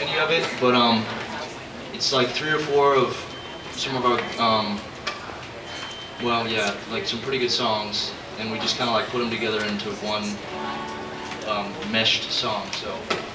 any of it, but it's like 3 or 4 of some of our well, yeah, like some pretty good songs, and we just kind of like put them together into one meshed song. So.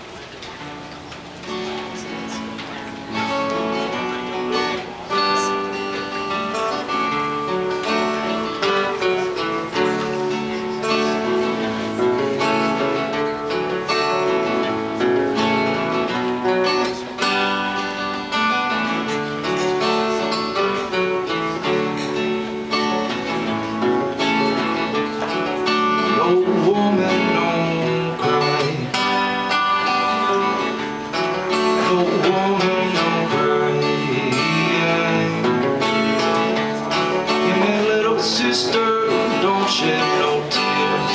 Sister, don't shed no tears.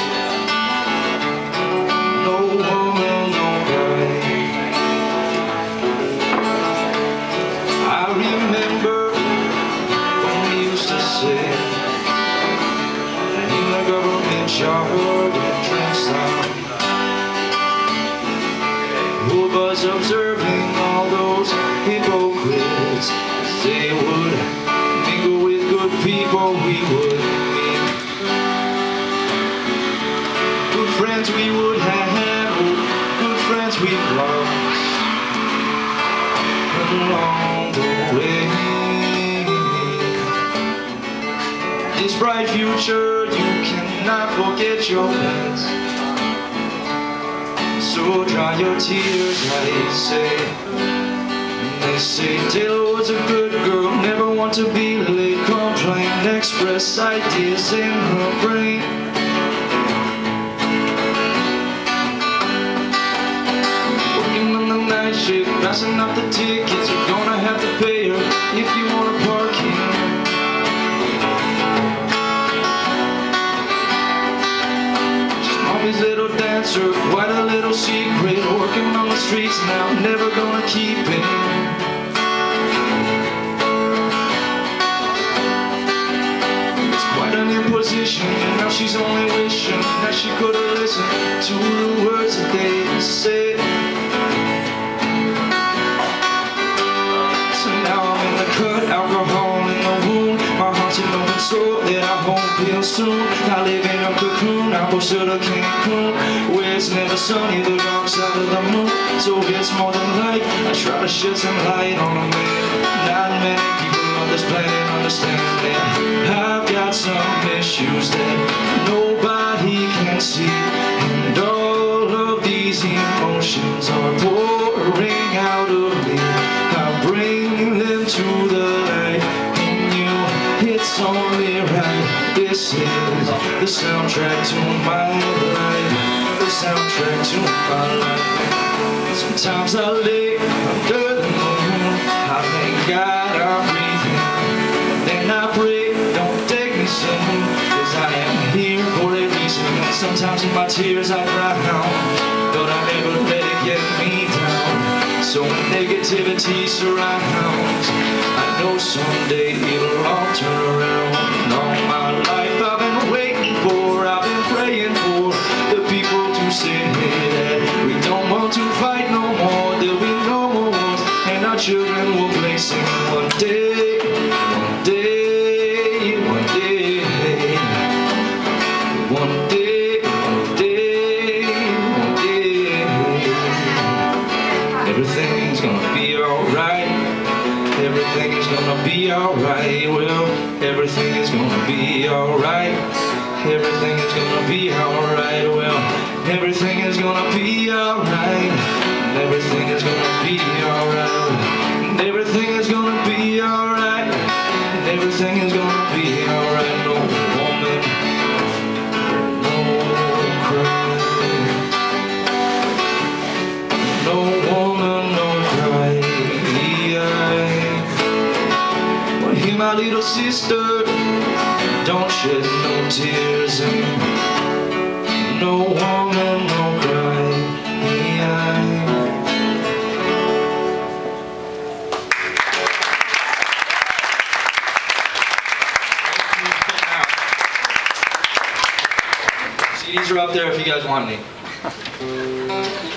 No woman, no cry. I remember when we used to sit in the government yard and drink some. Who was observing all those hypocrites as they would mingle with good people we would meet. Good friends we would have, good friends we've lost along the way. This bright future, you cannot forget your past. So dry your tears, I say. They say Taylor was a good girl, never want to be late, complain, express ideas in her brain. Working on the night shift, passing up the tickets, you're gonna have to pay her if you want to park here. She's mommy's little dancer, quite a little secret, working on the streets now, never gonna keep it. Position, and now she's only wishing that she could have listened to the words that they said. So now I'm in the cut, alcohol in the wound, my heart's an open sore that I won't feel soon. I live in a cocoon, I push to the Cancun, where it's never sunny, the dark side of the moon. So it's more than light, I try to shed some light on a man. Not many people on this planet understand that I've got some issues that nobody can see, and all of these emotions are pouring out of me. I bring them to the light in you, it's only right. This is the soundtrack to my life, the soundtrack to my life. Sometimes I lay under the moon, I thank God I'm breathing, then I pray, don't take me soon, cause I am here for a reason. Sometimes in my tears I drown, but I never let it get me down. So when negativity surrounds, I know someday it'll all turn around. All my life I've been waiting for, I've been praying for the people to say that we don't want to fight no more, there'll be no more wars, and our children will play sing one day, one day, one day, one day, one day, one day. Everything's gonna be alright, everything is gonna be alright, well, everything is gonna be alright, everything is gonna be alright, well, everything is gonna be alright, everything is gonna be alright, everything is gonna be alright, everything is gonna be alright. No woman, no cry, no woman, no cry. Well, hear my little sister, don't shed no tears, and no woman, no cry. CDs are up there if you guys want any.